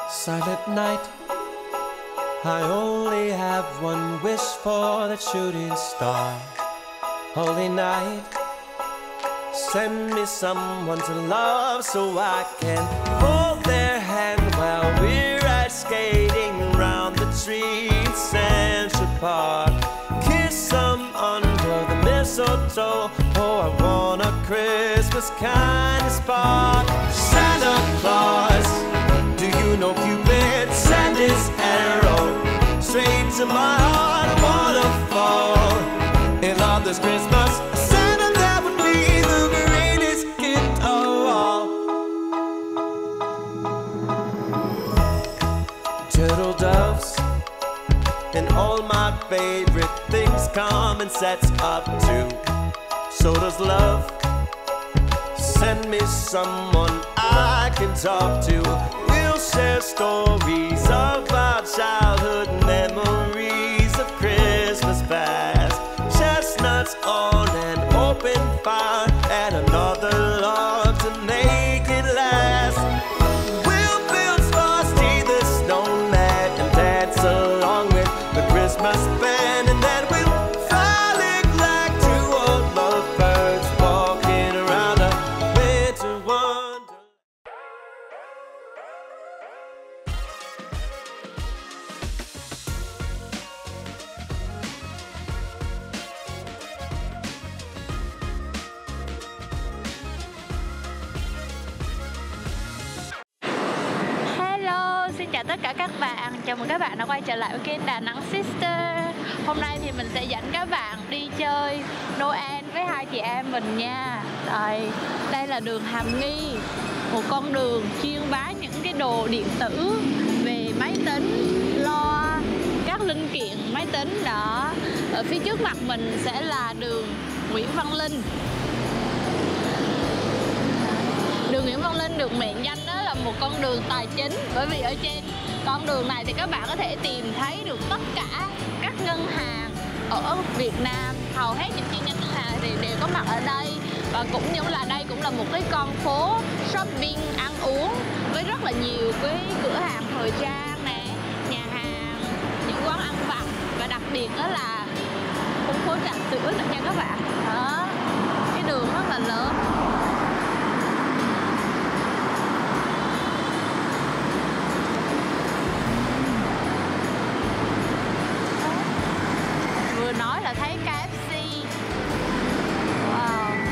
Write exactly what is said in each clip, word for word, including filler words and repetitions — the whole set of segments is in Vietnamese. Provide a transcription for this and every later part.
Silent night, I only have one wish for the shooting star. Holy night, send me someone to love so I can hold their hand while we're ice skating round the trees in Central Park. Kiss them under the mistletoe. Oh, I want a Christmas kind of spark. Santa Claus, do you know Cupid sent his arrow straight to my heart? I wanna fall in love this Christmas. Santa, that would be the greatest gift of all. Turtle doves and all my favorite things come in sets of two. So does love. Send me someone I can talk to. We'll share stories of our childhood, memories of Christmas past. Chestnuts on an open fire and another log to make it last. We'll build Frosty the Snowman and dance along with the Christmas band, and then we'll frolic like two old lovebirds walking around a winter wonderland. Hello, xin chào tất cả các bạn. Chào mừng các bạn đã quay trở lại với kênh Đà Nẵng Sister. Hôm nay thì mình sẽ dẫn các bạn đi chơi Noel với hai chị em mình nha. Rồi, đây là đường Hàm Nghi, một con đường chuyên bán những cái đồ điện tử về máy tính, loa, các linh kiện máy tính đó. Ở phía trước mặt mình sẽ là đường Nguyễn Văn Linh. Đường Nguyễn Văn Linh được mệnh danh đó là một con đường tài chính, bởi vì ở trên con đường này thì các bạn có thể tìm thấy được tất cả các ngân hàng ở Việt Nam. Hầu hết những chi nhánh ngân hàng thì đều có mặt ở đây, và cũng như là đây cũng là một cái con phố shopping ăn uống với rất là nhiều cái cửa hàng thời trang nè, nhà hàng, những quán ăn vặt, và đặc biệt đó là khu phố trà sữa nữa nha các bạn. Đó, cái đường rất là lớn. Vừa nói là thấy ca ép xê. Wow.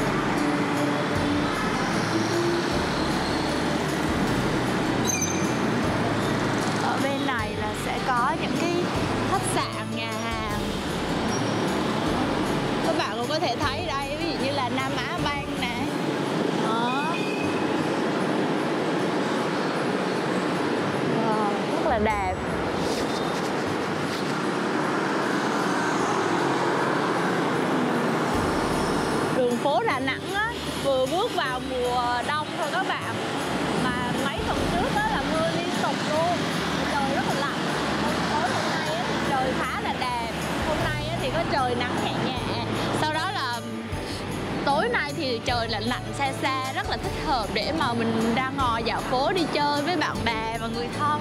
Ở bên này là sẽ có những cái khách sạn, nhà hàng. Các bạn cũng có thể thấy đây, ví dụ như là Nam Á Bank nè. Đó. Wow, rất là đẹp. Đường phố Đà Nẵng á, vừa bước vào mùa đông thôi các bạn, mà mấy tuần trước đó là mưa liên tục luôn, trời rất là lạnh. Tối hôm nay á, thì trời khá là đẹp, hôm nay á, thì có trời nắng nhẹ nhẹ, sau đó là tối nay thì trời lạnh lạnh se se, rất là thích hợp để mà mình ra ngồi dạo phố đi chơi với bạn bè và người thân.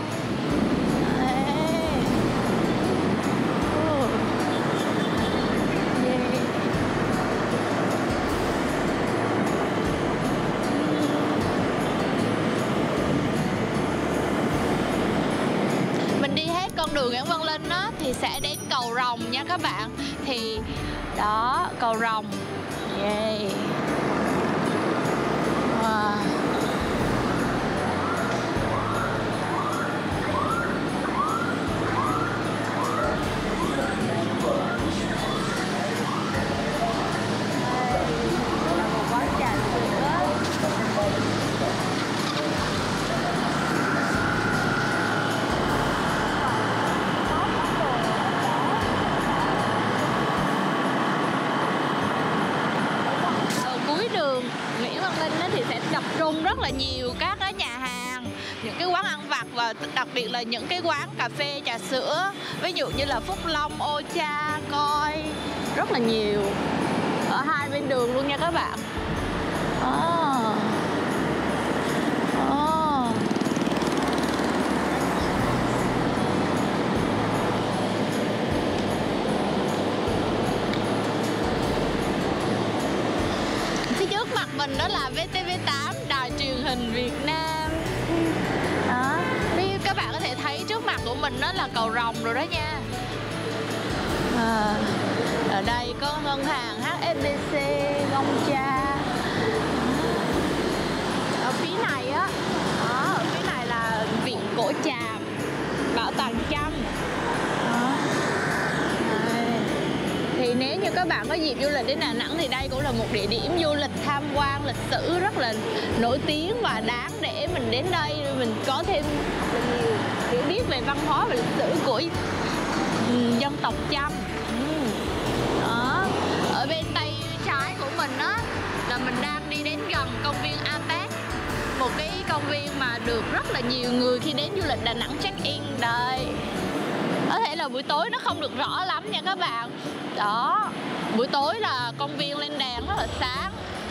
Con đường Nguyễn Văn Linh á, thì sẽ đến cầu Rồng nha các bạn. Thì đó, cầu Rồng. Yeah. Wow. Rất là nhiều các cái nhà hàng, những cái quán ăn vặt, và đặc biệt là những cái quán cà phê, trà sữa, ví dụ như là Phúc Long, Ocha, Coi, rất là nhiều ở hai bên đường luôn nha các bạn. Oh. Oh. vê tê vê tám, đài truyền hình Việt Nam. Đó, bây các bạn có thể thấy trước mặt của mình đó là cầu Rồng rồi đó nha. À, ở đây có ngân hàng hát ét bê xê, Gong Cha. Ở phía này á, đó, ở phía này là viện Cổ Tràm, bảo tàng Chăm. Đó. Đây. Thì nếu như các bạn có dịp du lịch đến Đà Nẵng thì đây cũng là một địa điểm du lịch tham quan lịch sử rất là nổi tiếng và đáng để mình đến đây mình có thêm nhiều hiểu biết về văn hóa và lịch sử của dân tộc Chăm. Đó. Ở bên tay trái của mình đó là mình đang đi đến gần công viên a pếch, một cái công viên mà được rất là nhiều người khi đến du lịch Đà Nẵng check in. Đây, có thể là buổi tối nó không được rõ lắm nha các bạn. Đó, buổi tối là công viên lên đèn rất là sáng.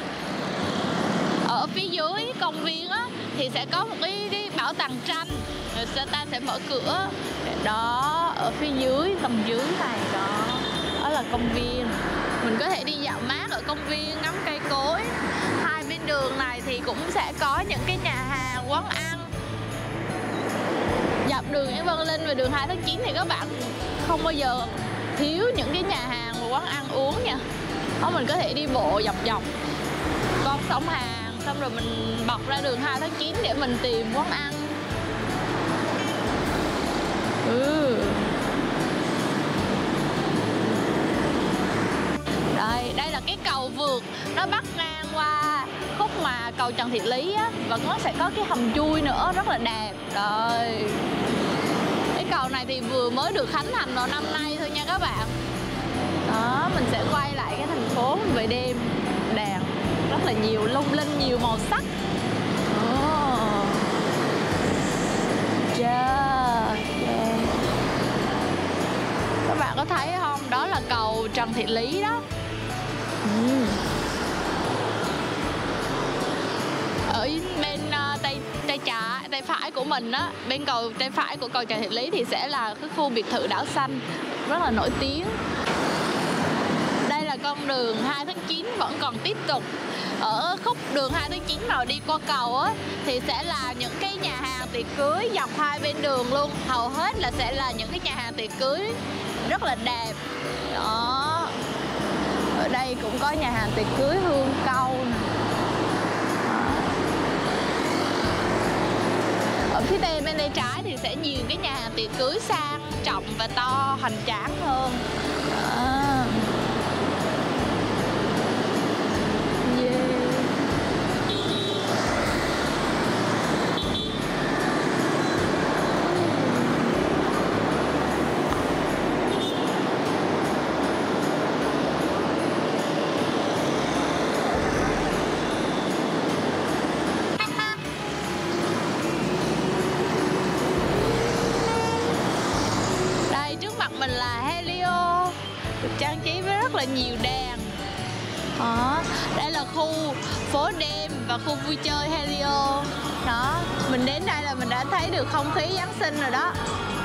Ở phía dưới công viên á thì sẽ có một cái, cái bảo tàng tranh, người ta sẽ mở cửa. Đó, ở phía dưới, tầng dưới này đó, đó là công viên. Mình có thể đi dạo mát ở công viên, ngắm cây cối. Hai bên đường này thì cũng sẽ có những cái nhà hàng, quán ăn. Dọc đường Nguyễn Văn Linh và đường hai tháng chín thì các bạn không bao giờ thiếu những cái nhà hàng và quán ăn uống nha. Đó, mình có thể đi bộ dọc dọc con sông Hàn, xong rồi mình bật ra đường hai tháng chín để mình tìm quán ăn. Ừ. Đây, đây là cái cầu vượt, nó bắc ngang qua khúc mà cầu Trần Thị Lý á, và nó sẽ có cái hầm chui nữa rất là đẹp. Đây, cái cầu này thì vừa mới được khánh thành vào năm nay thôi nha các bạn. Đó, mình sẽ quay lại cái thành phố về đêm, đèn rất là nhiều, lung linh, nhiều màu sắc. Oh. Yeah. Yeah. Các bạn có thấy không? Đó là cầu Trần Thị Lý đó. Ừ. Ở bên uh, tay tay trái, tay phải của mình á, bên cầu tay phải của cầu Trần Thị Lý thì sẽ là cái khu biệt thự Đảo Xanh rất là nổi tiếng. Đây là con đường hai tháng chín vẫn còn tiếp tục. Ở khúc đường hai tháng chín mà đi qua cầu á thì sẽ là những cái nhà hàng tiệc cưới dọc hai bên đường luôn. Hầu hết là sẽ là những cái nhà hàng tiệc cưới rất là đẹp. Đó. Ở đây cũng có nhà hàng tiệc cưới Hương Câu nè. Ở phía tây bên tay trái thì sẽ nhiều cái nhà hàng tiệc cưới sang trọng và to, hoành tráng hơn. Đó. Mình là Helio, được trang trí với rất là nhiều đèn. Đó, đây là khu phố đêm và khu vui chơi Helio. Đó, mình đến đây là mình đã thấy được không khí Giáng sinh rồi đó.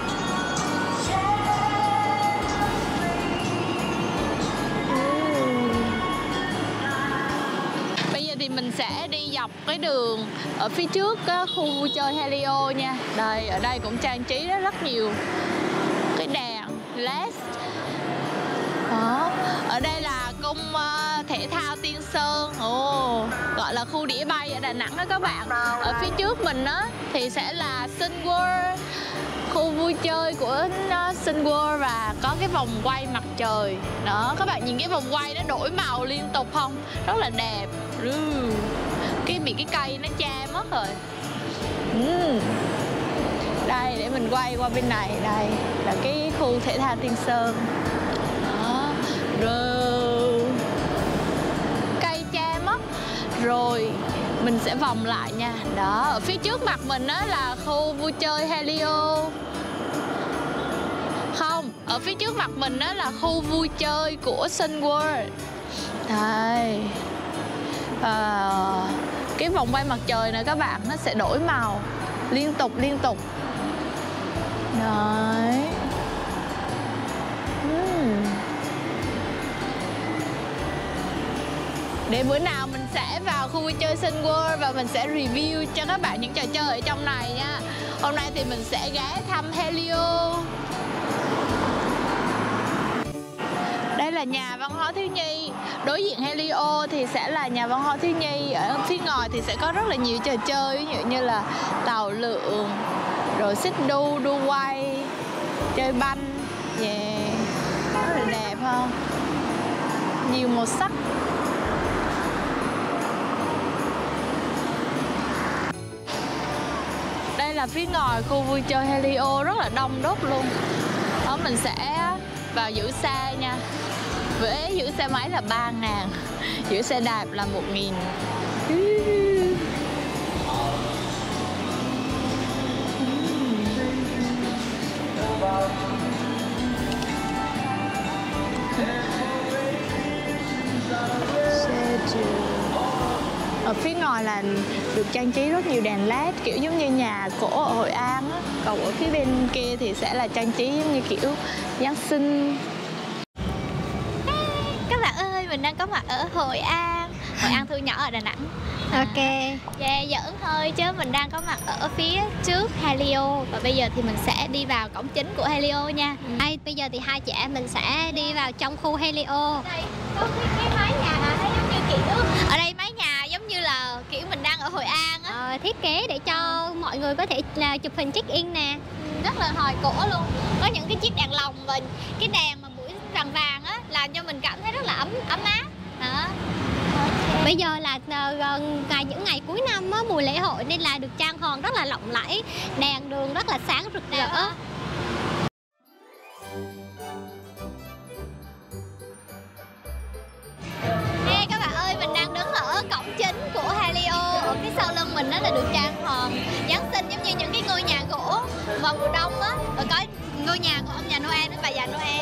Bây giờ thì mình sẽ đi dọc cái đường ở phía trước á, khu vui chơi Helio nha. Đây, ở đây cũng trang trí rất, rất nhiều cái đèn led. Đó. Ở đây là cung uh, thể thao Tiên Sơn, ồ, oh, gọi là khu đĩa bay ở Đà Nẵng đó các bạn. Ở phía trước mình á thì sẽ là Sun World, khu vui chơi của uh, Sun World, và có cái vòng quay mặt trời. Đó, các bạn nhìn cái vòng quay nó đổi màu liên tục không? Rất là đẹp. Cái bị cái cây nó che mất rồi. uhm. Đây, để mình quay qua bên này. Đây là cái khu thể thao Tiên Sơn. Đó. Rồi cây che mất. Rồi mình sẽ vòng lại nha. Đó, ở phía trước mặt mình đó là khu vui chơi Helio. Không, ở phía trước mặt mình đó là khu vui chơi của Sun World. Đây. À, cái vòng quay mặt trời này các bạn, nó sẽ đổi màu liên tục liên tục. Đấy. uhm. Để bữa nào mình sẽ vào khu vui chơi Sun World và mình sẽ review cho các bạn những trò chơi ở trong này nha. Hôm nay thì mình sẽ ghé thăm Helio. Đây là nhà văn hóa thiếu nhi. Đối diện Helio thì sẽ là nhà văn hóa thiếu nhi. Ở phía ngoài thì sẽ có rất là nhiều trò chơi, ví dụ như là tàu lượn, rồi xích đu, đu quay, chơi banh. Yeah. Rất là đẹp không? Nhiều màu sắc. Đây là phía ngoài khu vui chơi Helio, rất là đông đúc luôn. Đó, mình sẽ vào giữ xe nha. Với giữ xe máy là ba ngàn, giữ xe đạp là một nghìn. Ở phía ngoài là được trang trí rất nhiều đèn led, kiểu giống như nhà cổ ở Hội An á. Còn ở phía bên kia thì sẽ là trang trí giống như kiểu Giáng sinh. Các bạn ơi, mình đang có mặt ở Hội An. Hội An thu nhỏ ở Đà Nẵng. Ok. Yeah, giỡn thôi chứ mình đang có mặt ở phía trước Helio. Và bây giờ thì mình sẽ đi vào cổng chính của Helio nha. Ừ. Đây, bây giờ thì hai chị em mình sẽ đi vào trong khu Helio. Đây có cái, cái mái nhà nó giống như kiểu ở đây mái nhà giống như là kiểu mình đang ở Hội An á. Ờ, thiết kế để cho mọi người có thể là chụp hình check in nè. Rất là hồi cổ luôn. Có những cái chiếc đèn lồng và cái đèn mà buổi vàng vàng á, làm cho mình cảm thấy rất là ấm ấm áp. Đó. Okay. Bây giờ là gần ngày những ngày cuối năm á, mùa lễ hội nên là được trang hoàng rất là lộng lẫy, đèn đường rất là sáng rực rỡ. Hey, các bạn ơi, mình đang đứng ở cổng chính của Helio. Ở phía sau lưng mình đó là được trang hoàng Giáng sinh giống như những cái ngôi nhà gỗ vào mùa đông á. Rồi có ngôi nhà của ông già Noel với bà già Noel.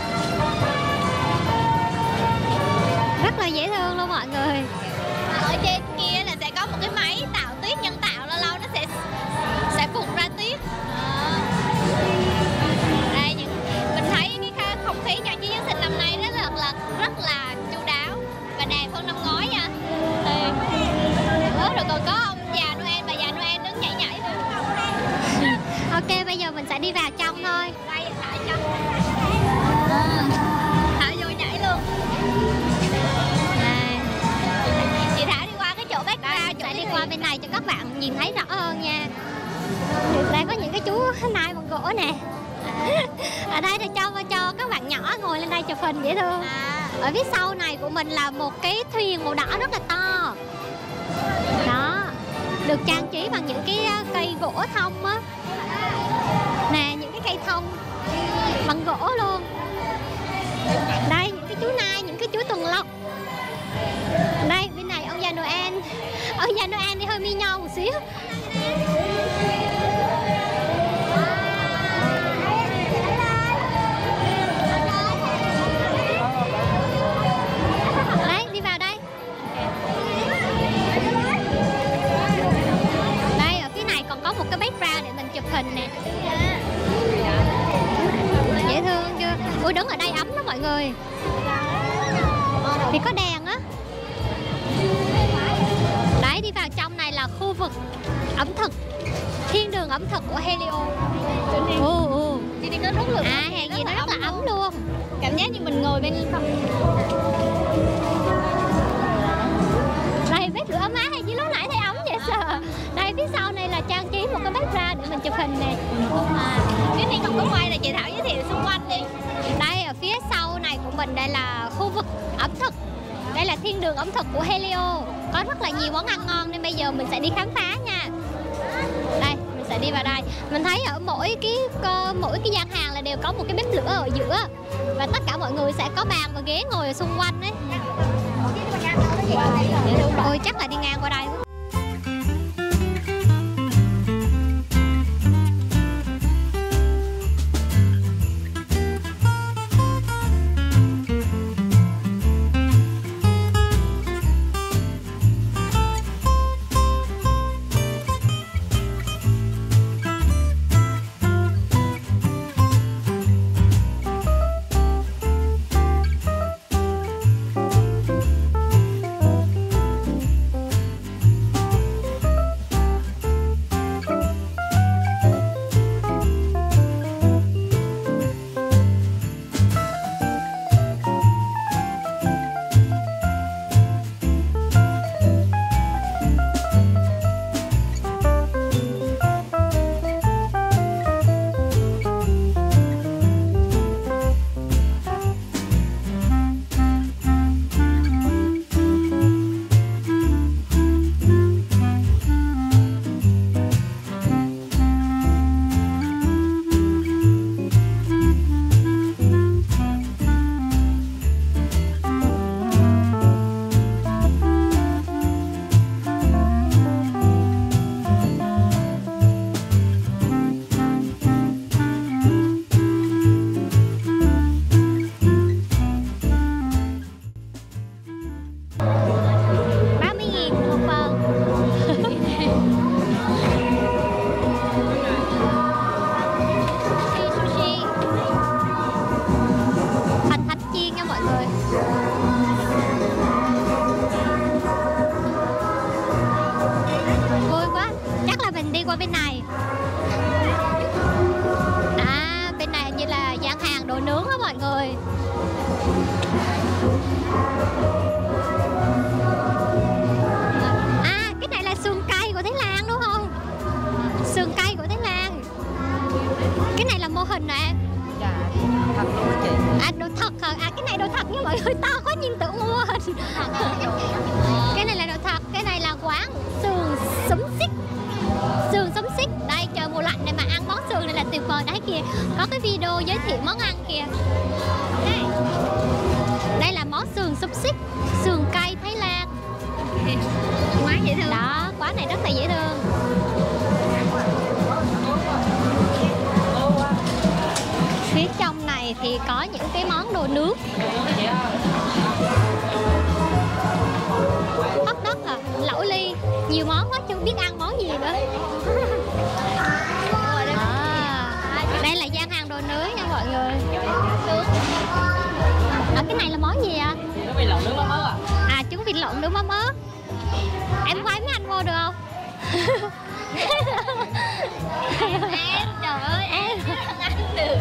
Rất là dễ thương luôn mọi người. Ở trên kia là sẽ có một cái máy tạo tuyết nhân tạo, lâu lâu nó sẽ sẽ phụt ra tuyết. Đó. Đây, những, mình thấy cái không khí trang trí Giáng sinh năm nay rất là, là rất là chu đáo và đẹp hơn năm ngoái nha. Thì, đó, rồi còn có ông già Noel, bà già Noel đứng nhảy nhảy nữa. Ok, bây giờ mình sẽ đi vào trong thôi. Đây, Thảo trong. À, Thảo vô nhảy luôn. Đây. Chị Thảo đi qua cái chỗ bác ra, chỗ sẽ đi qua bên này cho các bạn nhìn thấy rõ hơn nha. Đây có những cái chú nai bằng gỗ nè. Ở đây thì cho cho các bạn nhỏ ngồi lên đây chụp hình dễ thương. À. Ở phía sau này của mình là một cái thuyền màu đỏ rất là to. Đó, được trang trí bằng những cái cây gỗ thông á. Nè, những cái cây thông bằng gỗ luôn. Đây, những cái chú nai, những cái chú tuần lộc. Đây, bên này ông già Noel. Ông già Noel thì hơi mi nhau một xíu. Đấy, đi vào đây. Đây, ở phía này còn có một cái background để mình chụp hình nè. Dễ thương chưa? Ui, đứng ở đây ấm lắm mọi người. Thì có đèn á. Đấy, đi vào trong này là khu vực ẩm thực, thiên đường ẩm thực của Helio. Ồ, ồ. Chị đi có rất là à, hàng gì nó rất là ấm luôn. Cảm giác như mình ngồi bên đây, bếp lửa ấm áp hay chứ lúc nãy thấy ấm vậy sợ. Đây, phía sau này là trang trí một cái bếp ra để mình chụp hình nè. À, cái này không có quay là chị Thảo giới thiệu xung quanh đi. Đây, ở phía sau này của mình đây là khu vực ẩm thực. Đây là thiên đường ẩm thực của Helio. Có rất là nhiều món ăn ngon nên bây giờ mình sẽ đi khám phá nha. Đây, mình sẽ đi vào đây. Mình thấy ở mỗi cái mỗi cái gian hàng là đều có một cái bếp lửa ở giữa. Và tất cả mọi người sẽ có bàn và ghế ngồi ở xung quanh đấy. Ôi, chắc là đi ngang qua đây. Cái này là mô hình nè. Dạ, thật luôn á chị. À, đồ thật hả? À, cái này đồ thật nha mọi người, to quá nhìn tưởng mô hình. Cái này là đồ thật, cái này là quán sườn xúm xích. Sườn xúm xích. Đây, trời mùa lạnh này mà ăn món sườn này là tuyệt vời. Đấy kìa, có cái video giới thiệu món ăn kìa. Đây, đây là món sườn xúm xích, sườn cay Thái Lan. Quán dễ thương. Đó, quán này rất là dễ thương. Phía trong này thì có những cái món đồ nướng. Hot dog à, lẩu ly, nhiều món quá chưa biết ăn món gì nữa. À, đây là gian hàng đồ nướng nha mọi người. Ở cái này là món gì ạ? Trứng vịt lộn nướng mắm ớt à? À, trứng vịt lộn nướng mắm ớt. Em quay mấy anh vô được không? Em, trời ơi, em không ăn được.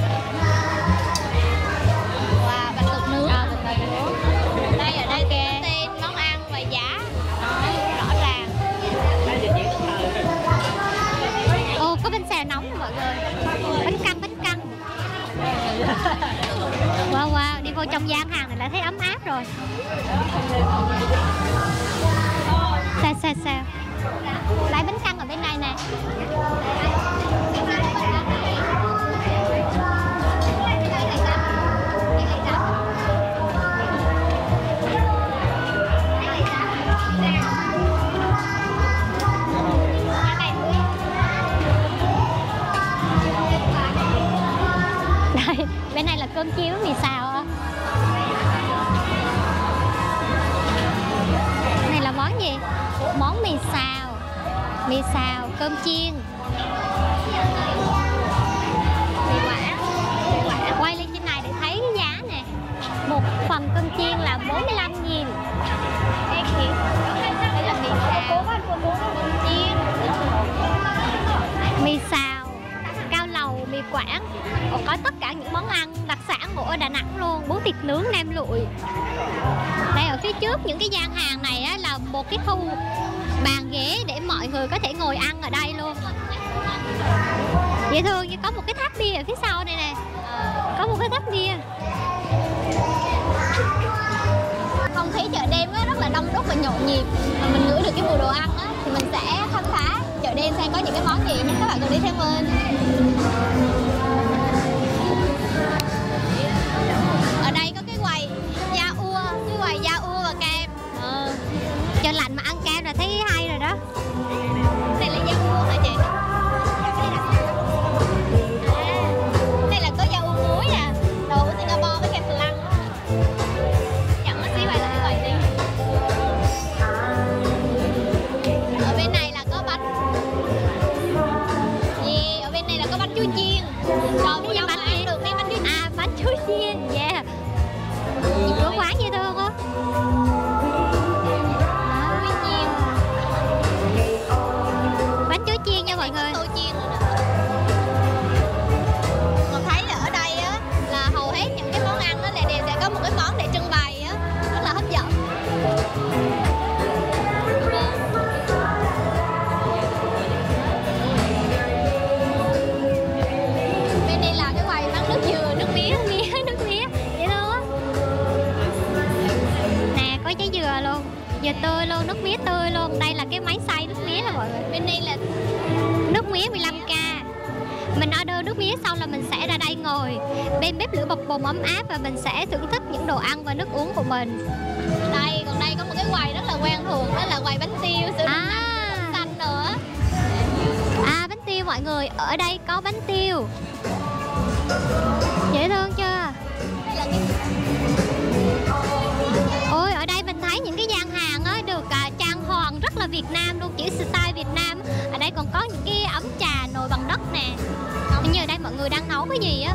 Wow, bạch tuộc nướng. À, bạch tuộc nướng. Đây, ở đây okay. Có tên món ăn và giá rõ ràng. Ồ, có bánh xèo nóng nè mọi người. Bánh căn, bánh căn. Wow, wow, đi vô trong gian hàng này là thấy ấm áp rồi. Sao, sao, sao. Lấy bánh căn ở bên này nè. Đây, bên này là cơm chiên với mì xào á. Này là món gì? Món mì xào. Mì xào, cơm chiên. Mì quả. Mì quả. Quay lên trên này để thấy cái giá nè. Một phần cơm chiên là bốn mươi lăm nghìn. Đây kìa. Đây là mì xào. Cơm chiên. Mì xào, cao lầu, mì quảng. Còn có tất cả những món ăn đặc sản của Đà Nẵng luôn. Bún thịt nướng, nem lụi. Đây ở phía trước những cái gian hàng này á, là một cái khu bàn ghế để mọi người có thể ngồi ăn ở đây luôn. Dễ thương, như có một cái tháp bia ở phía sau này nè. Có một cái tháp bia. Không khí chợ đêm á, rất là đông đúc và nhộn nhịp. Mà mình ngửi được cái mùi đồ ăn á, thì mình sẽ khám phá chợ đêm xem có những cái món gì nhé. Các bạn cùng đi theo mình. Ở đây có cái quầy da ua, cái quầy da ua và kem. Ừ. Cho lạnh mà ăn kem là thấy hay rồi đó. Đây là da ua hả chị? À, đây là có da ua muối nè, đồ của Singapore với kem flan. Chẳng có xí vậy là cái quầy đi. Ở bên này là có bánh. Yeah, ở bên này là có bánh chuối chiên. Còn bây giờ bánh ăn được mấy bánh chuối. À, bánh chuối chiên, yeah. Có quán dễ thương không? Chuối chiên. Bánh chuối chiên nha mọi người. Tôi chiên rồi nè. Mình thấy là ở đây á là hầu hết những cái món ăn đó là đều sẽ có một cái món để trưng bày á, rất là hấp dẫn. Bên đây là cái quầy bán nước dừa, nước mía, nước mía, nước mía. Dễ thương á. Nè, có trái dừa luôn. Dừa tươi luôn, nước mía tươi luôn. Đây là cái máy xay nước mía nè mọi người. Bên đây là nước mía mười lăm k. Mình order nước mía xong là mình sẽ ra đây ngồi bên bếp lửa bập bùng ấm áp và mình sẽ thưởng thức những đồ ăn và nước uống của mình. Đây, còn đây có một cái quầy rất là quen thuộc, đó là quầy bánh tiêu, sữa đậu nành, sữa đậu xanh nữa. À, bánh tiêu mọi người, ở đây có bánh tiêu. Dễ thương chưa? Ôi, ở đây mình thấy những cái gian hàng á, được uh, trang hoàng rất là Việt Nam luôn, chữ style Việt Nam. Ở đây còn có những cái ấm trà nồi bằng đất nè. Hình như ở đây mọi người đang nấu cái gì á.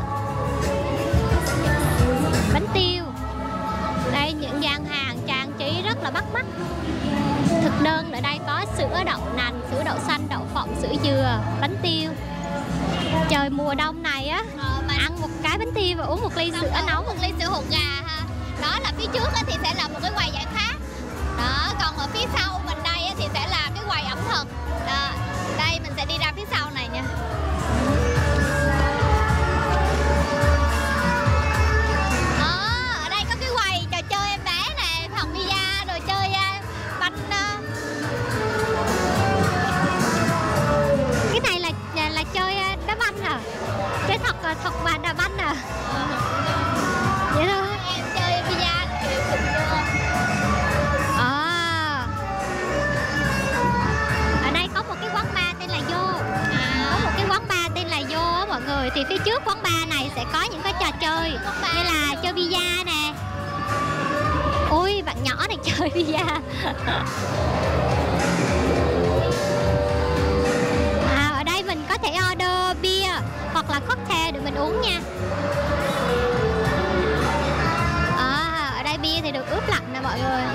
Bánh tiêu. Đây những gian hàng trang trí rất là bắt mắt. Thực đơn ở đây có sữa đậu nành, sữa đậu xanh, đậu phộng, sữa dừa, bánh tiêu. Trời mùa đông này á, ờ, mà ăn một cái bánh tiêu và uống một ly sữa nóng, một ly sữa hột gà ha. Đó là phía trước thì sẽ là một cái quầy giải khát. Đó, còn ở phía sau mình đây thì sẽ là cái quầy ẩm thực. Đó, đây mình sẽ đi ra phía sau này nha. uh, thật mà đá banh à. Vậy thôi. Em chơi bida là kiểu cũng chưa. À. Ở đây có một cái quán bar tên là Vô. À. Có một cái quán bar tên là Vô á mọi người. Thì phía trước quán bar này sẽ có những cái trò chơi như là chơi bida nè. Ôi bạn nhỏ này chơi bida. À, ở đây mình có thể order bia hoặc là cocktail để mình uống nha. À, ở đây bia thì được ướp lạnh nè mọi người.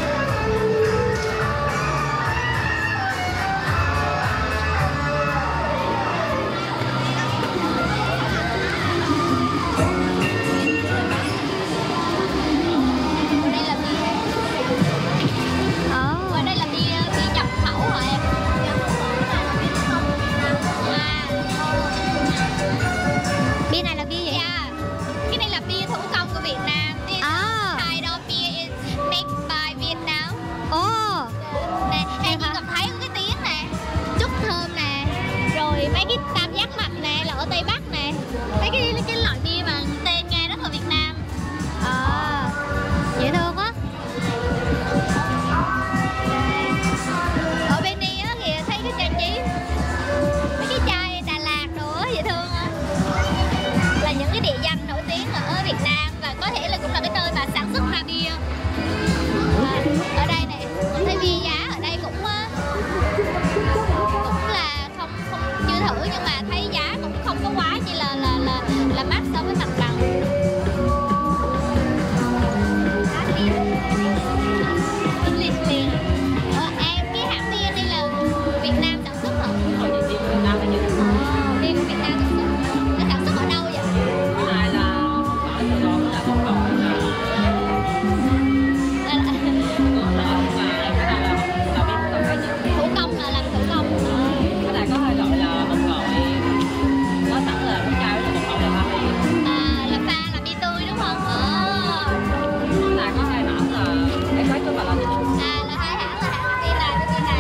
Ở đây là bia bia nhập khẩu hả em? Bia này là bia gì? Yeah. Cái này là bia thủ công của Việt Nam. This À. kind of beer is made by Vietnam. Ồ. Nè, Hay em chỉ hả? cần thấy có cái tiếng nè, chút thơm nè, rồi mấy cái tam giác mạch nè là ở Tây Bắc nè. Mấy cái cái loại bia mà tên nghe rất là Việt Nam. À, dễ thương quá. Ở bên đây á thì thấy cái trang trí mấy cái chai Đà Lạt nữa dễ thương á, là những cái địa danh nổi tiếng ở Việt Nam và có thể là cũng là cái nơi mà sản xuất ra bia. À, ở đây này mình thấy bia giá ở đây cũng á, cũng là không không chưa thử nhưng mà thấy giá cũng không có quá chỉ là là là là mắc so với mặt bằng. English beer. Ờ, em cái hãng bia đây là Việt Nam sản xuất hả? Ờ, bia của Việt Nam sản xuất. Nó sản xuất ở đâu vậy? Này là ở Sài Gòn là không còn Là- là- thủ công là làm thủ công. cái này có hai loại là bột ngọt có sẵn là cái chai là bột ngọt là ba ly. À, là pha là bia tươi đúng không? Ờ. Cái này có hai hãng là cái khác với bà là À, là hai hãng là hãng bia này với bia này.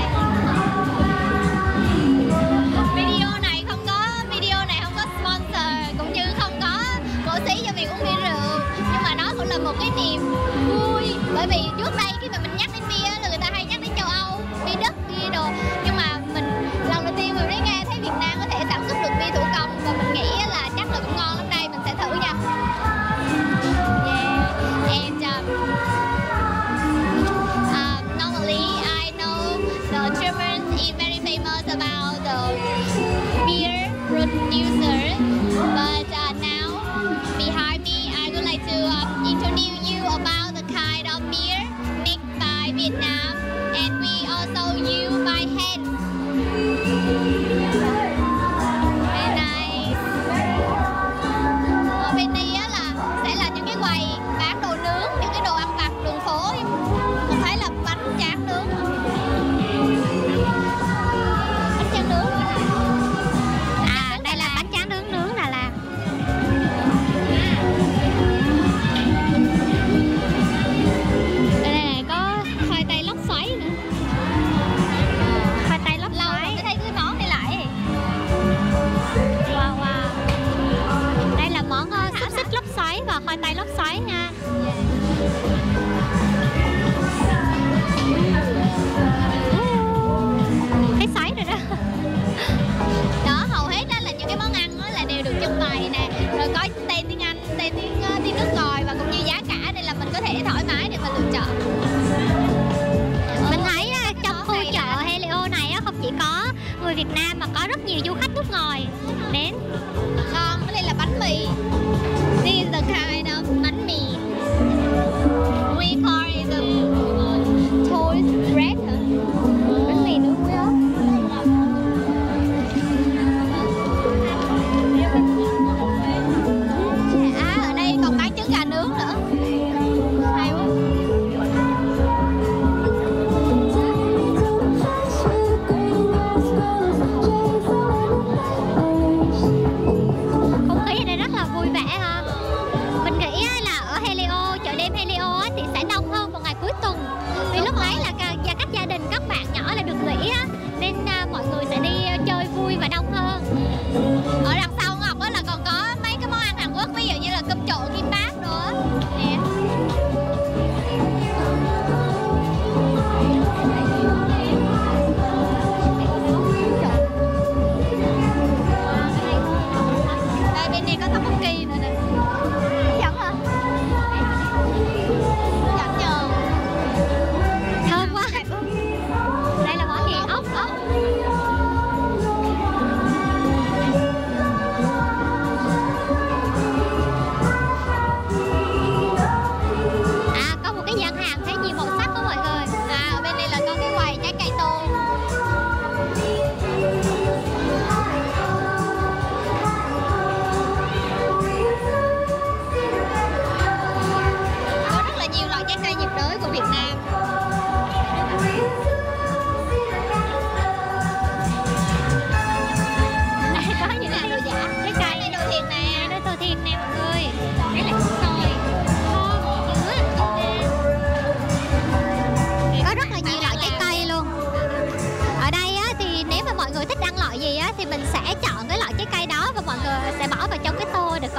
Video này không có video này không có sponsor cũng như không có cổ xí cho việc uống bia rượu, nhưng mà nó cũng là một cái niềm vui, bởi vì trước đây khi mà mình nhắc đến bia là người ta hay nhắc đến châu Âu, bia Đức, bia đồ, nhưng mà mình lần đầu tiên mình mới nghe thấy Việt Nam có thể sản xuất được bia thủ công và mình nghĩ là chắc là cũng ngon lắm đây, mình sẽ thử nha. Yeah. And um, um, normally I know the Germans is very famous about the beer producer, but uh, now behind me I would like to um, introduce you about the kind of beer made by Vietnam, and we also use by hand. Very nice. Ở bên đây á là sẽ là những cái quầy bán đồ nướng, những cái đồ ăn vặt đường phố. Mình thấy là bánh tráng nướng, bánh tráng nướng. À, đây là bánh tráng nướng nướng Đà Lạt. Đây này có khoai tây lóc xoáy nữa. Khoai tây lóc Lâu rồi xoáy. mới thấy cái món này lại. Wow wow. Đây là món uh, xúc xích lóc xoáy và khoai tây lóc xoáy nha. Thấy xoáy rồi đó. Đó, hầu hết đó là những cái món ăn đó là đều được trưng bày nè, rồi có tên tiếng Anh, tên tiếng uh, tiếng nước ngoài và cũng như giá cả, nên là mình có thể thoải mái để mà lựa chọn. Mình thấy uh, trong Món khu này chợ là- Helio này á, không chỉ có người Việt Nam mà có rất nhiều du khách nước ngoài đến. Ngon, cái này là bánh mì. This is the kind of bánh mì. We call it the toast bread hả? Bánh mì nướng muối ớt. À, ở đây còn bán trứng gà nướng nữa. Hay quá. Không khí ở đây rất là vui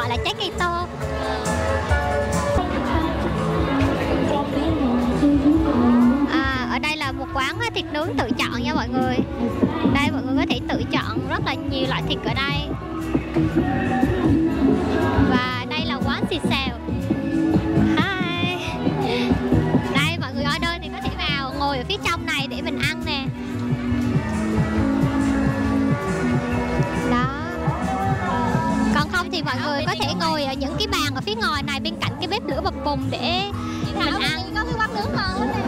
gọi là trái cây tô. À, ở đây là một quán thịt nướng tự chọn nha mọi người. Đây mọi người có thể tự chọn rất là nhiều loại thịt ở đây. Và đây là quán xì xèo. Hi. Đây mọi người order thì có thể vào ngồi ở phía trong này để mình ăn nè. Đó. Còn không thì mọi người có thể ngồi ở những cái bàn ở phía ngoài này bên cạnh cái bếp lửa bập bùng để mình ăn. Có cái quán nướng ngon lắm nè.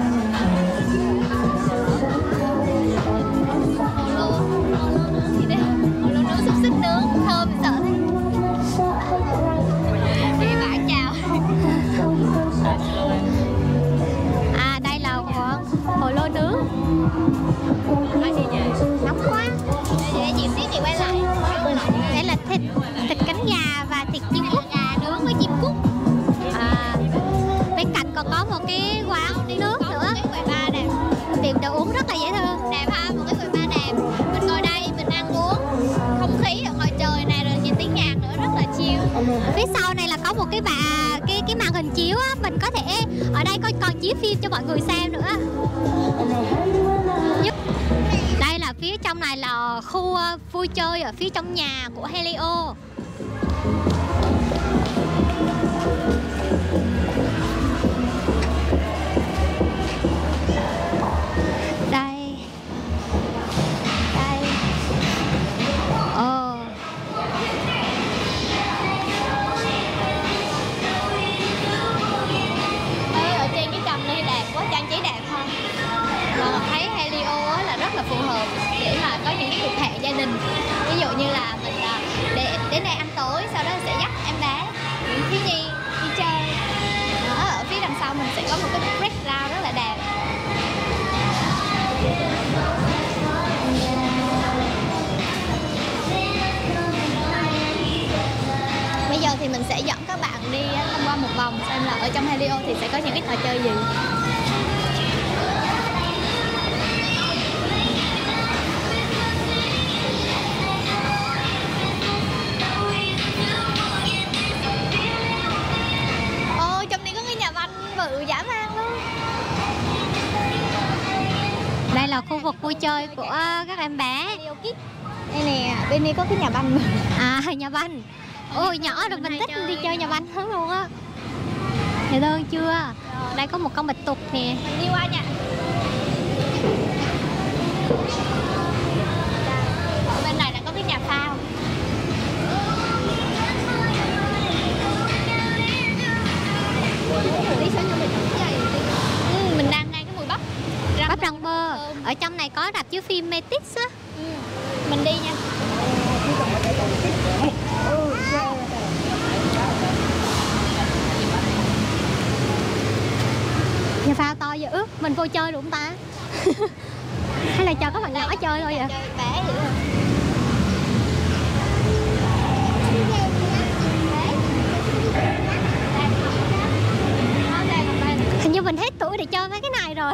Hồ lô nướng xúc xích nướng thơm sợ thế. Đi bạn chào. À đây là quán hồ lô nướng. Nóng quá. Để chị xíu chị quay lại. Đây là thịt thịt cánh gà và thịt chim cút, Gà nướng với chim cút. à, bên cạnh còn có một cái quán nước nữa, Cái quầy bar đẹp. tiệm đồ uống rất là dễ thương. Đẹp ha, một cái quầy bar đẹp. Mình ngồi đây mình ăn uống, không khí ở ngoài trời này rồi nhìn tiếng nhạc nữa rất là chill. Phía sau này là có một cái bà cái cái màn hình chiếu á, mình có thể ở đây có còn chiếu phim cho mọi người xem nữa. Đây là phía trong này là khu vui chơi ở phía trong nhà của Helio. Đây. Đây. Ồ. Thấy ở trên cái trần đây đẹp quá, trang trí đẹp không? Mà thấy Helio á là rất là phù hợp để mà có những cái cuộc hẹn gia đình. Ví dụ như là mình à, để đến đây ăn tối, sau đó sẽ dắt em bé Nguyễn Thúy Nhi đi chơi. Đó, ở phía đằng sau mình sẽ có một cái background rất là đẹp. Bây giờ thì mình sẽ dẫn các bạn đi tham quan một vòng xem là ở trong Helio thì sẽ có những cái trò chơi gì. Ồ, trong đây có cái nhà banh bự dã man luôn. Đây là khu vực vui chơi của các em bé. Helio Kids. Đây nè, bên đây có cái nhà banh. À, nhà banh. Ôi nhỏ rồi mình thích đi chơi nhà banh lắm luôn á. Dễ thương chưa? Đây có một con bạch tuộc nè. Mình đi qua nha. Ở bên này là có cái nhà phao. Ừ, mình đang ngay cái mùi bắp. Bắp rang bơ. Ở trong này có rạp chiếu phim Matrix á. Ừ. Mình đi nha. Nhà phao to dữ. Mình vô chơi được không ta? Hay là cho các bạn nhỏ chơi thôi vậy? Chơi bé vậy thôi. Hình như mình hết tuổi để chơi mấy cái này rồi.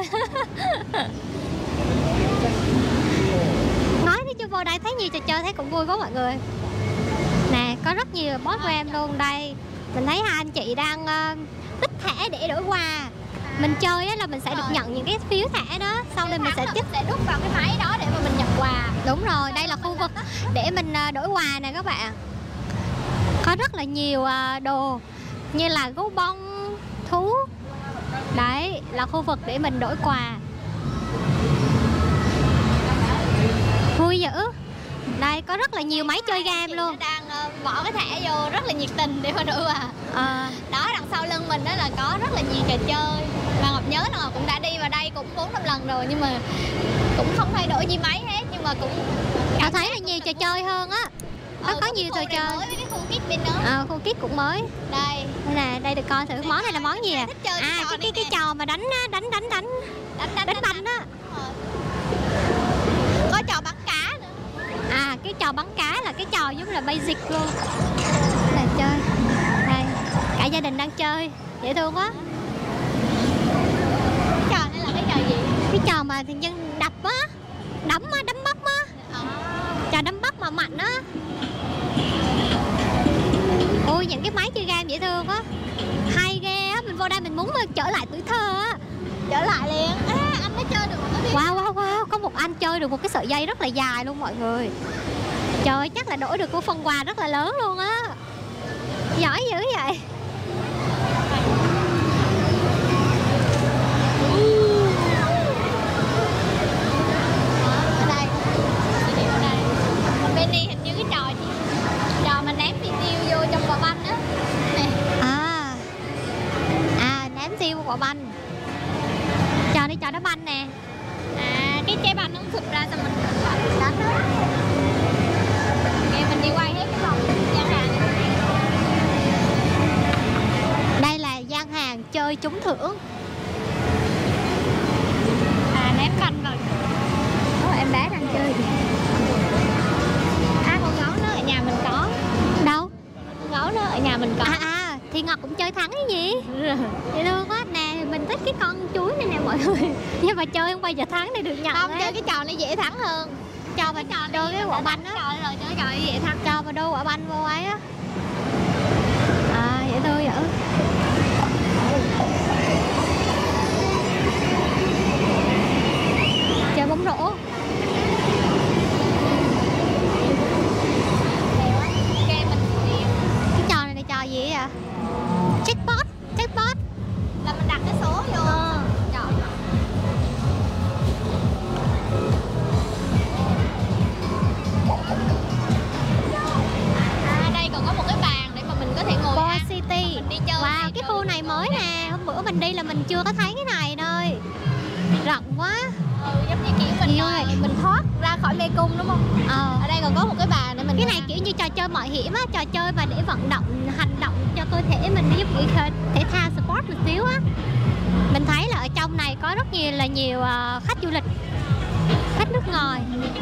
Nói với chưa vô đây thấy nhiều trò chơi thấy cũng vui quá mọi người. Nè có rất nhiều board game luôn đây. Mình thấy hai anh chị đang uh, tích thẻ để đổi quà. Mình chơi á là mình sẽ được nhận những cái phiếu thẻ đó, xong rồi mình sẽ tiếp sẽ đút vào cái máy đó để mà mình nhập quà. Đúng rồi, đây là khu vực để mình uh, đổi quà nè các bạn. Có rất là nhiều uh, đồ như là gấu bông, thú. Đấy là khu vực để mình đổi quà. Vui dữ. Đây có rất là nhiều máy chơi game luôn. Đang uh, bỏ cái thẻ vô rất là nhiệt tình để mà đổi quà. à. Đó đằng sau lưng mình đó là có rất là nhiều trò chơi. Và Ngọc nhớ là Ngọc cũng đã đi vào đây cũng bốn năm lần rồi nhưng mà cũng không thay đổi gì mấy hết, nhưng mà cũng Tao thấy là nhiều trò chơi hơn á. Nó ừ, có nhiều trò chơi. Mới với cái khu kids bên đó. À, khu kids cũng mới. Đây. Đây nè, đây được coi thử món này là món gì à? Thích chơi cái À trò cái này cái cái nè. trò mà đánh đánh đánh đánh Đánh đánh đánh banh á. Có trò bắn cá nữa. À cái trò bắn cá là cái trò giống là basic luôn. Đây là chơi. Đây, cả gia đình đang chơi. Dễ thương quá. Cái trò này là cái trò gì? Cái trò mà thì nhân đập á, đấm á, đấm bắp á. À. Trò đấm bắp mà mạnh á. Ôi những cái máy chơi game dễ thương á. Hay ghê á, mình vô đây mình muốn trở lại tuổi thơ á. Trở lại liền. À, anh mới chơi được một cái gì? Wow wow wow, có một anh chơi được một cái sợi dây rất là dài luôn mọi người. Trời ơi, chắc là đổi được một phần quà rất là lớn luôn á. Giỏi dữ vậy. Ở đây, ở đây. Còn bên này hình như cái trò gì? Trò mà ném phi tiêu vô trong quả banh á. Nè. À, à ném tiêu quả banh. Trò đi trò đá banh nè. À, cái trái banh nó sụp ra xong mình đánh đó. Nghe mình đi quay hết cái vòng gian hàng. Đây là gian hàng chơi trúng thưởng. À, ném banh rồi. Đó, em bé đang chơi gì? À, con gấu nó ở nhà mình có. Đâu? Con gấu nó ở nhà mình có. À à, thì Ngọc cũng chơi thắng cái gì? Dễ thương quá. Nè, mình thích cái con chuối này nè mọi người. Nhưng mà chơi không bao giờ thắng để được nhận. Không, ấy. chơi cái trò này dễ thắng hơn. Trò mà Trò đôi cái quả banh á. Rồi rồi, chơi trò này dễ thắng. Trò mà đôi quả banh vô ấy á. À, dễ thương vậy. Chơi bóng rổ. Ok, mình thì Cái trò này là trò gì vậy? Jackpot, jackpot. là mình đặt cái số vô. Ờ. Chọn. À, đây còn có một cái bàn để mà mình có thể ngồi Boa ăn. City. Mình đi chơi Wow, thì cái chơi khu này mới nè. Hôm bữa mình đi là mình chưa có thấy cái này nơi. Rộng quá. Ừ, giống như kiểu mình Nhiều ngồi, rồi. mình thoát ra khỏi mê cung đúng không? Ờ. Ở đây còn có một cái bàn để mình Cái ngồi này ăn. kiểu như trò chơi mạo hiểm á, trò chơi mà để vận động, hành động cho cơ thể mình giúp nghỉ thể, thể thao sport một xíu á. Mình thấy là ở trong này có rất nhiều là nhiều ờ, khách du lịch, khách nước ngoài.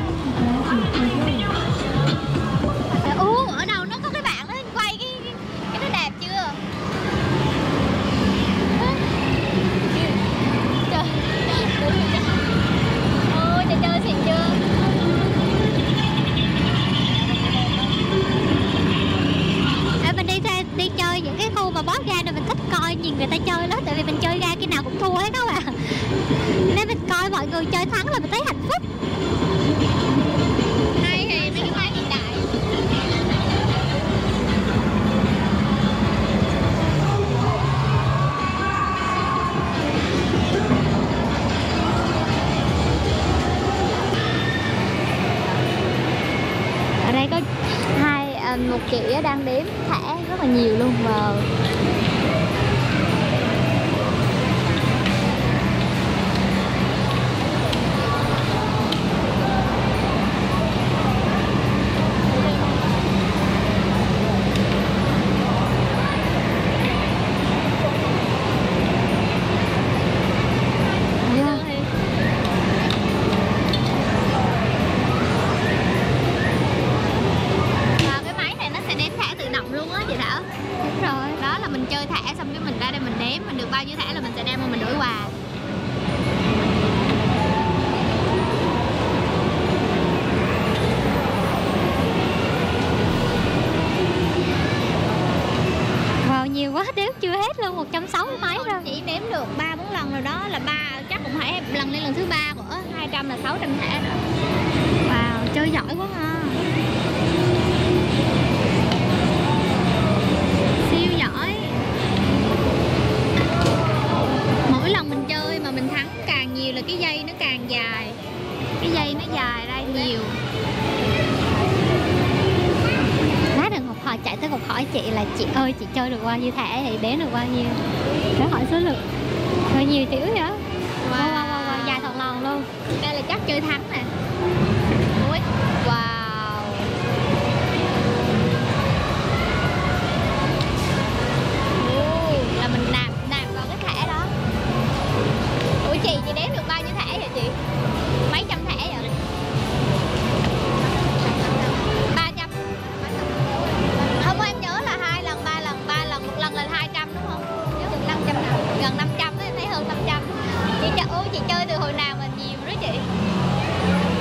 Ú, ở đâu nó có cái bàn đó quay cái cái, cái nó đẹp chưa? Trời, ôi trời chơi xịn chưa? Để mình đi ra đi chơi những cái khu mà boss game này mình thích coi nhìn người ta chơi đó, tại vì mình chơi ra cái nào cũng thua hết các bạn. Nên mình coi mọi người chơi thắng là mình thấy hạnh phúc. Hay thì mấy cái máy hiện đại. Ở đây có hai à, một chị đang đếm thẻ rất là nhiều luôn. Wow. Và cái máy này nó sẽ đếm thẻ tự động luôn á chị Thảo. Đúng rồi. Đó là mình chơi thẻ xong cái mình ra đây mình đếm, mình được bao nhiêu thẻ là mình sẽ đem mà mình đổi quà. Wow, nhiều quá đếm chưa hết luôn, một trăm sáu mươi mấy rồi. Chỉ đếm được ba bốn lần rồi đó, là ba chắc cũng phải lần lên lần thứ ba của hai trăm là sáu trăm thẻ nữa. Wow, chơi giỏi quá ha. Siêu giỏi. Mỗi lần mình chơi mà mình thắng càng nhiều là cái dây nó càng dài. Cái dây nó dài ra nhiều. Lát được Ngọc hỏi chạy tới Ngọc hỏi chị là chị ơi chị chơi được bao nhiêu thẻ thì đếm được bao nhiêu. Để hỏi số lượng. Bao nhiêu tiểu vậy? Wow, wow, wow, wow, dài thật lòng luôn. Đây là chắc chơi thắng nè. Ui, wow. Ồ, là mình nạp nạp vào cái thẻ đó. Ủa chị, chị đếm được bao nhiêu thẻ vậy chị? Mấy trăm thẻ vậy? ba trăm. Không, em nhớ là hai lần, ba lần, ba lần, một lần là hai trăm đúng không? Nhớ được năm trăm nào? Gần năm trăm đó, em thấy hơn năm trăm. Chị, ôi, chị chơi từ hồi nào mà nhiều đó chị?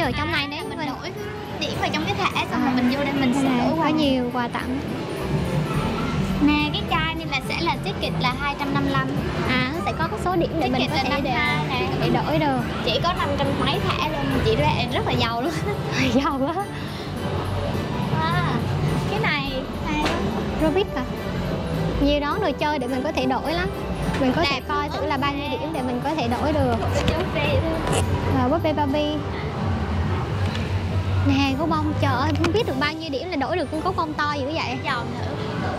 như ở trong này đấy mình mình đổi điểm vào trong cái thẻ xong rồi mình vô đây mình nè, sửa có qua. nhiều quà tặng. Nè cái chai này là sẽ là ticket là hai trăm năm mươi lăm. À nó sẽ có cái số điểm để mình Ticket có là thể năm để, hai nè. để đổi được. Chỉ có năm trăm mấy thẻ luôn, chị ra rất là giàu luôn. Giàu quá. À, cái này này Rubik à? Nhiều đó đồ chơi để mình có thể đổi lắm. Mình có thể Đẹp coi nữa. thử là bao nhiêu điểm để mình có thể đổi được. Rồi búp bê Barbie. Nè gấu bông, trời ơi không biết được bao nhiêu điểm là đổi được con gấu bông to dữ vậy. giàu nữa.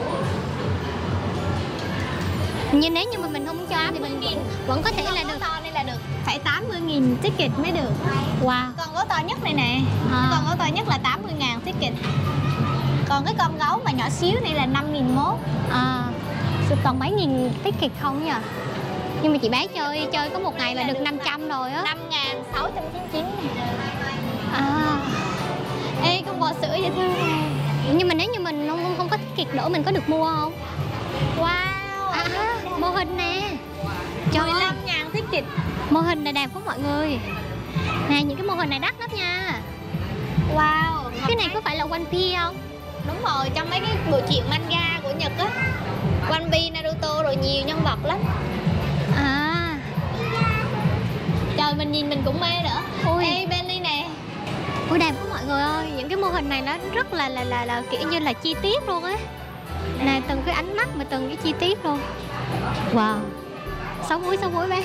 Nhưng nếu như mà mình không cho thì mình vẫn, vẫn có thể là được. to này là được phải tám mươi nghìn ticket mới được. Wow. Con gấu to nhất này nè, À. con gấu to nhất là tám mươi ngàn ticket. Còn cái con gấu mà nhỏ xíu này là năm nghìn mốt. À, còn mấy nghìn ticket không nhỉ? Nhưng mà chị bé chơi chơi có một ngày là được năm trăm rồi á. năm ngàn sáu trăm chín mươi chín. À, Ê con bò sữa dễ thương nè. nhưng mà nếu như mình không không có ticket đổi mình có được mua không? Wow. À, mô hình nè. Trời ơi, mười lăm ngàn ticket. mô hình này đẹp quá mọi người. Nè những cái mô hình này đắt lắm nha. Wow. Cái này có phải là One Piece không? Đúng rồi, trong mấy cái bộ truyện manga của Nhật á, One Piece, Naruto rồi nhiều nhân vật lắm. À, Trời mình nhìn mình cũng mê nữa. Ui. Ê Benny nè. ui đẹp quá mọi người ơi. Những cái mô hình này nó rất là là là, là kiểu như là chi tiết luôn á. Nè từng cái ánh mắt mà từng cái chi tiết luôn. Wow. Sáu múi sáu múi bé.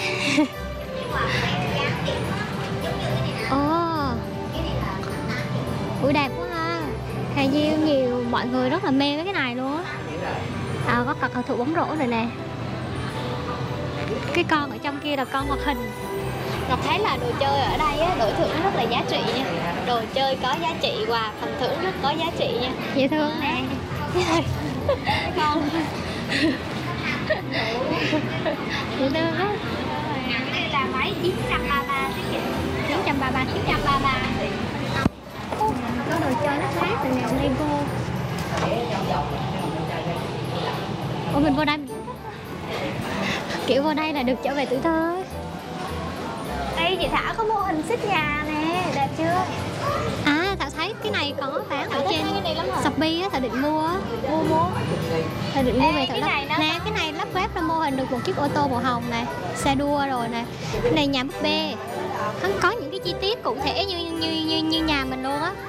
Ồ. Ui đẹp quá ha. Hàng nhiều nhiều mọi người rất là mê với cái này luôn á. À có cả cầu thủ bóng rổ rồi nè. Cái con ở trong kia là con hoạt hình. Ngọc thấy là đồ chơi ở đây á, đổi thưởng rất là giá trị nha. Đồ chơi có giá trị, quà phần thưởng rất có giá trị nha. Dễ thương nè. Con Dễ thương á. đây là máy chín trăm ba mươi ba ticket. chín trăm ba mươi ba chín trăm ba mươi ba. có đồ chơi nó khác từ nè Lego. Ủa mình vô đây mình kiểu vô đây là được trở về tuổi thơ. Đây chị Thảo có mô hình xích nhà nè, đẹp chưa? À Thảo thấy cái này có bán ở trên cái này lắm rồi. Shopee á, Thảo định mua á. Mua mua. Thảo định mua Ê, về Thảo cái lắp. này nó Nè có- cái này lắp ghép ra mô hình được một chiếc ô tô màu hồng nè, xe đua rồi nè. Cái này nhà búp bê. Hắn có những cái chi tiết cụ thể như như như, như nhà mình luôn á.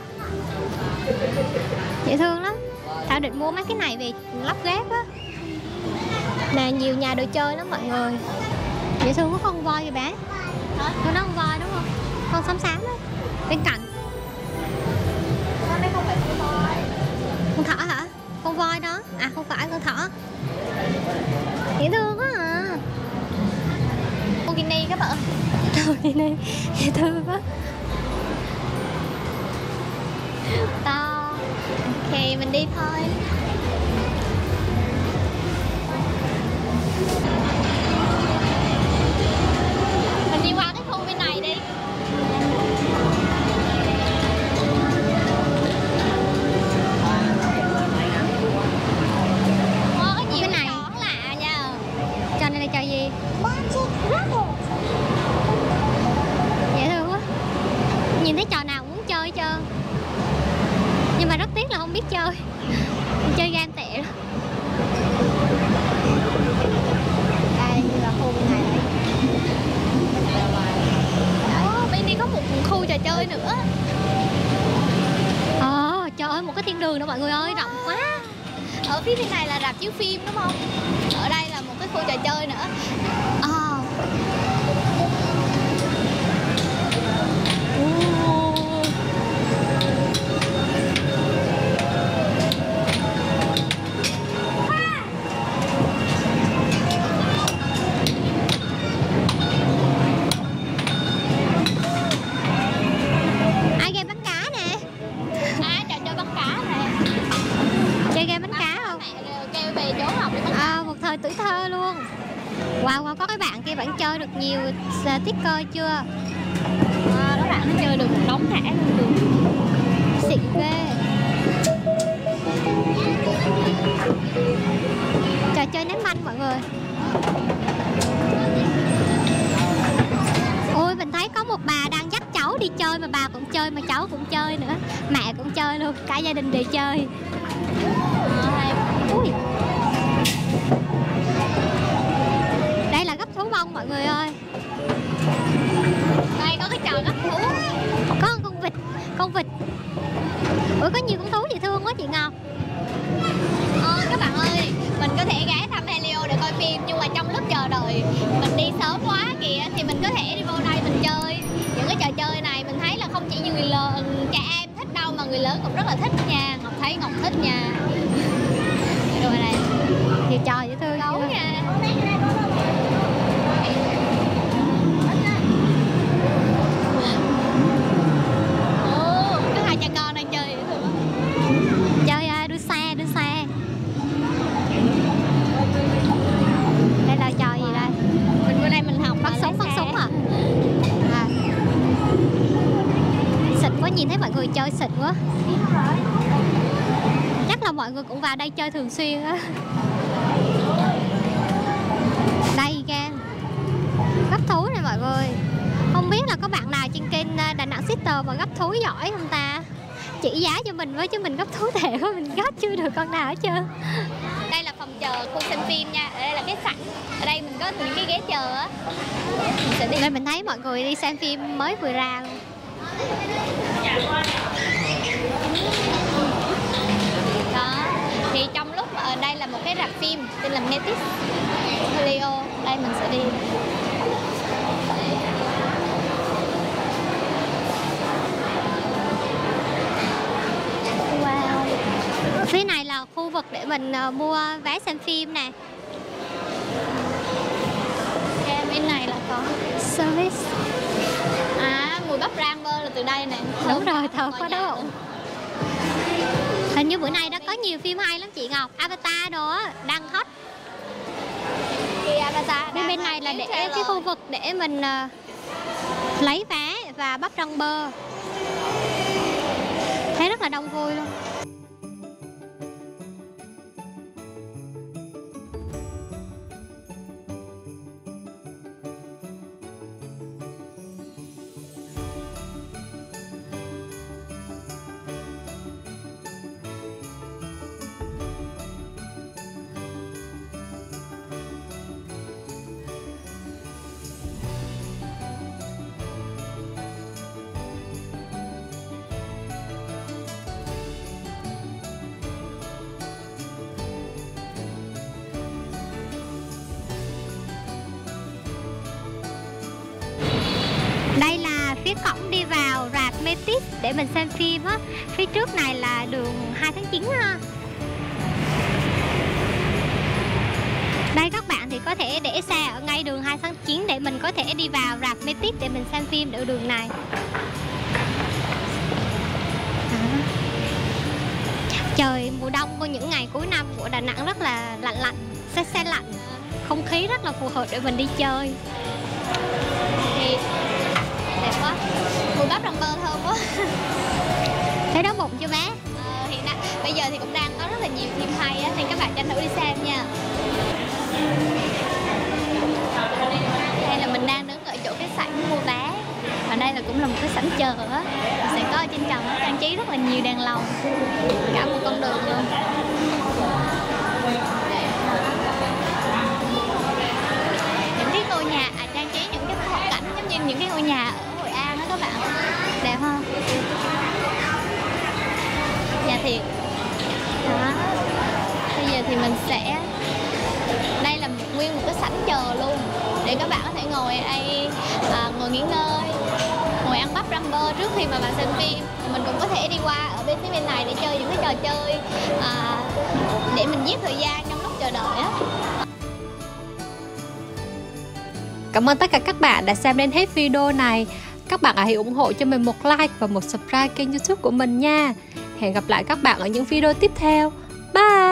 Dễ thương lắm. Thảo định mua mấy cái này về lắp ghép á. Nè nhiều nhà đồ chơi lắm mọi người. Dễ thương có con voi kìa bé. Con đó con voi đúng không? Con xám xám đó. Bên cạnh. Con đây không phải con voi. Con thỏ hả? Con voi đó. À không phải con thỏ. Dễ thương quá à. Con Guinea các bạn. Thôi đi đi. Dễ thương quá. To. Ok mình đi thôi. Mình đi qua cái khu bên này đi. Có cái gì Cái này này. lạ nha. Trò này là trò gì? Dễ thương quá. Nhìn thấy trò nào cũng muốn chơi hết trơn. Nhưng mà rất tiếc là không biết chơi. Chơi game tệ lắm. Đây là khu bên này đấy. Đó, bên đây có một khu trò chơi nữa. Ồ trời ơi một cái thiên đường đó mọi người ơi, rộng quá. Ở phía bên này là rạp chiếu phim đúng không? Ở đây là một cái khu trò chơi nữa. Ờ. Ai game bắn cá nè. À, trò chơi bắn cá này. Chơi game bắn cá không? Mẹ đều kêu về chỗ học để bắn cá. À, một thời tuổi thơ luôn. Wow, wow, có cái bạn kia bạn chơi được nhiều sticker chưa? À, các bạn nó chơi được một đống thẻ luôn được. Xịn ghê. Trò chơi ném banh mọi người. Ôi mình thấy có một bà đang dắt cháu đi chơi mà bà cũng chơi chơi mà cháu cũng chơi nữa, mẹ cũng chơi luôn, cả gia đình đều chơi. Ui. Đây là gấp thú bông mọi người ơi. Đây có cái trò gấp thú, có con vịt, con vịt. Ủa có nhiều con thú dễ thương quá chị Ngọc. Ờ, các bạn ơi, mình có thể ghé thăm Helio để coi phim, nhưng mà trong lúc chờ đợi mình đi sớm quá kìa thì mình có thể đi vô đây mình chơi. Những cái trò chơi này mình thấy là không chỉ như người lớn, trẻ em thích đâu mà người lớn cũng rất là thích nha. Ngọc thấy Ngọc thích nha. Rồi này, Nhiều trò dễ thương gấu nha. Ồ, có hai cha con đang chơi dễ thương lắm. chơi uh, đua xe, đua xe. Đây là trò gì đây? Mình bữa nay mình học Bắn là súng, lái bắn xe. súng à? À. Xịn quá, nhìn thấy mọi người chơi xịn quá. Chắc là mọi người cũng vào đây chơi thường xuyên á. Đây kìa, gấp thú này mọi người. Không biết là có bạn nào trên kênh Đà Nẵng Sister mà gấp thú giỏi không ta? Chỉ giá cho mình với, chứ mình gấp thú tệ quá, mình gấp chưa được con nào hết trơn. Đây là phòng chờ khu xem phim nha. Ở đây là cái sảnh. Ở đây mình có những cái ghế chờ á. Mình sẽ đi. Đây mình thấy mọi người đi xem phim mới vừa ra luôn. Đó. Thì trong lúc ở đây là một cái rạp phim tên là Metis Helio. Đây mình sẽ đi. Wow. Phía này là khu vực để mình uh, mua vé xem phim nè. Okay, bên này là có Service. à mùi bắp rang bơ là từ đây nè. Đúng rồi, thơm quá nhà. đó. Hình như bữa nay đã có nhiều phim hay lắm chị Ngọc. Avatar đồ á, đang hot. Khi Avatar Bên bên này là để cái khu vực để mình uh, lấy vé và bắp rang bơ. Thấy rất là đông vui luôn. Đây là phía cổng đi vào rạp Metis để mình xem phim á. Phía trước này là đường hai tháng chín ha. Đây các bạn thì có thể để xe ở ngay đường hai tháng chín để mình có thể đi vào rạp Metis để mình xem phim ở đường này. Đó. Trời mùa đông của những ngày cuối năm của Đà Nẵng rất là lạnh lạnh, se se lạnh. Không khí rất là phù hợp để mình đi chơi. Thì đẹp quá. Mùi bắp rang bơ thơm quá. Thấy đói bụng chưa bé? Ờ, hiện tại bây giờ thì cũng đang có rất là nhiều phim hay á, nên các bạn tranh thủ đi xem nha. Đây là mình đang đứng ở chỗ cái sảnh mua vé, và đây là cũng là một cái sảnh chờ á. Sẽ có ở trên trần á, trang trí rất là nhiều đèn lồng cả một con đường luôn. Những cái ngôi nhà à, trang trí những cái phong cảnh giống như những cái ngôi nhà ở Hội An đó các bạn. Đẹp không? Nhà thiệt. Đó. Bây giờ thì mình sẽ, đây là một, nguyên một cái sảnh chờ luôn để các bạn có thể ngồi ở đây, à, ngồi nghỉ ngơi, ngồi ăn bắp rang bơ trước khi mà bạn xem phim. Mình cũng có thể đi qua ở bên phía bên này để chơi những cái trò chơi, à, để mình giết thời gian trong lúc chờ đợi á. Cảm ơn tất cả các bạn đã xem đến hết video này. Các bạn hãy ủng hộ cho mình một like và một subscribe kênh YouTube của mình nha. Hẹn gặp lại các bạn ở những video tiếp theo. Bye!